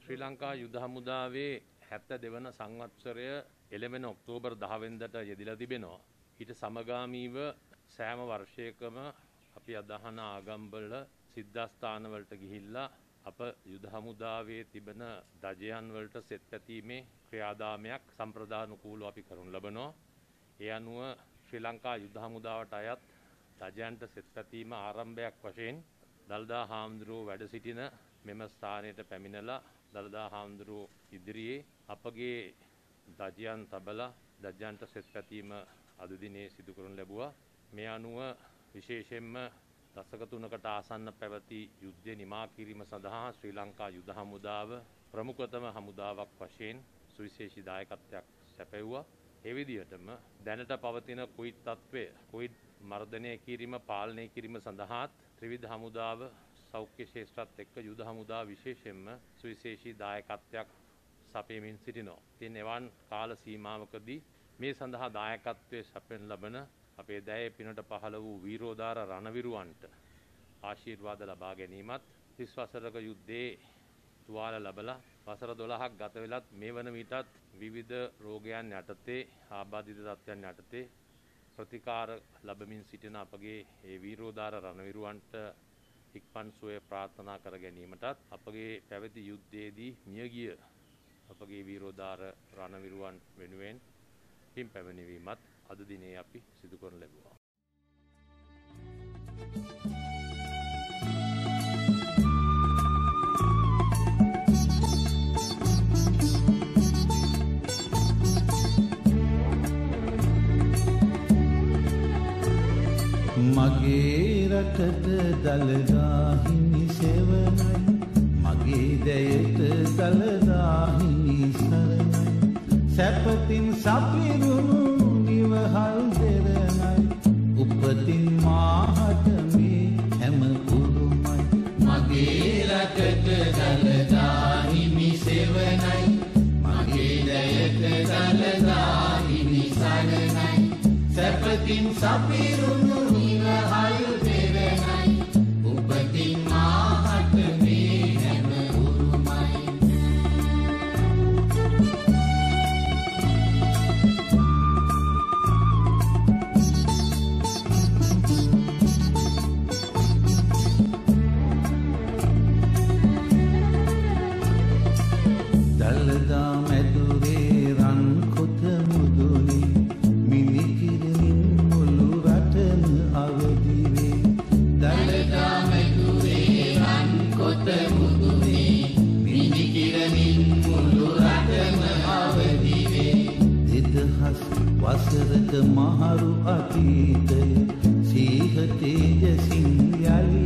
ශ්‍රී ලංකා යුද හමුදාවේ 72 වන සංවත්සරය එළඹෙන ඔක්තෝබර් 10 වෙනිදාට යෙදিলা තිබෙනවා. ඊට සමගාමීව සෑම වර්ෂයකම අපි අදහන ආගම්වල සිද්ධාස්ථාන වලට ගිහිල්ලා අප යුද හමුදාවේ තිබෙන දජයන් වලට සෙත් පැතීමේ ක්‍රියාදාමයක් සම්ප්‍රදානුකූලව අපි කරනු ලබනවා. ඒ අනුව ශ්‍රී ලංකා යුද හමුදාවට අයත් දජයන්ට සෙත් පැතීම ආරම්භයක් වශයෙන් දළදා හාමුදුරුවෝ වැඩ සිටින මෙම ස්ථානයට පැමිණලා දළදා හාමුදුරුවෝ ඉදිරියේ අපගේ දජයන් තබලා දජයන්ට සෙත් පැතීම අද දිනේ සිදු කරනු ලැබුවා. මේ අනුව විශේෂයෙන්ම දශක 3කට ආසන්න පැවති යුද්ධය නිමා කිරීම සඳහා ශ්‍රී ලංකා යුද හමුදාව ප්‍රමුඛතම හමුදාවක් වශයෙන් සුවිශේෂී දායකත්වයක් සැපයුවා. ඒ විදිහටම දැනට පවතින කුයිඩ් තත්ත්වය කුයිඩ් මර්ධනය කිරීම පාලනය කිරීම සඳහාත් ත්‍රිවිධ හමුදාව සෞඛ්‍ය ශේෂ්ත්‍රත් එක්ක යුද හමුදාව විශේෂයෙන්ම සුවිශේෂී දායකත්වයක් සපයමින් සිටිනවා. ඉතින් එවන් කාල සීමාවකදී මේ සඳහා දායකත්වයේ සපයන ලබන අපේ දැයේ පිනට පහළ වූ වීරෝදාර රණවිරුවන්ට ආශිර්වාද ලබා ගැනීමත් 30 වසරක යුද්ධයේ තුවාල ලැබලා වසර 12ක් ගත වෙලත් මේ වන විටත් විවිධ රෝගයන් යටතේ ආබාධිත තත්ත්වයන් යටතේ ප්‍රතිකාර ලැබමින් සිටින අපගේ ඒ වීරෝදාර රණවිරුවන්ට ඉක්මන් සුවය ප්‍රාර්ථනා කර ගැනීමටත් අපගේ පැවති යුද්ධයේදී මියගිය අපගේ වීරෝදාර රණවිරුවන් වෙනුවෙන් පින් පැමිණීමත් අද දිනේ අපි සිදු කරන ලැබුවා. මගේ රටට දළදා හිමි සෙවණයි මගේ දැයට දළදා හිමි සරණයි සැපතින් සපිරුණු නිවහල් දෙරණයි උපතින් මාහට මේ හැම පුරුමයි මගේ රටට දළදා හිමි සෙවණයි මගේ දැයට දළදා හිමි සරණයි සැපතින් සපිරුණු නිවහල් දෙරණයි උපතින් මාහට මේ හැම පුරුමයි දළදා මැදුරේ රන් කොත මුදුනේ මිනිකිරමින් මුළු රටම අවදිවේ දළදා මැදුරේ රන් කොත මුදුනේ මිනිකිරමින් මුළු රටම අවදිවේ 2000 වසරක මහරු අතීතය සීහ තේජසින් යලි